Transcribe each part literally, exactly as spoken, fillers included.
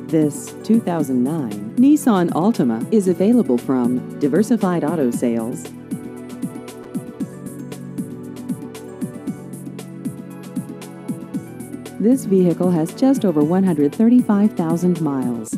This two thousand nine Nissan Altima is available from Diversified Auto Sales. This vehicle has just over one hundred thirty-five thousand miles.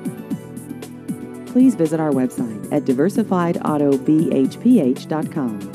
Please visit our website at diversified auto b h p h dot com.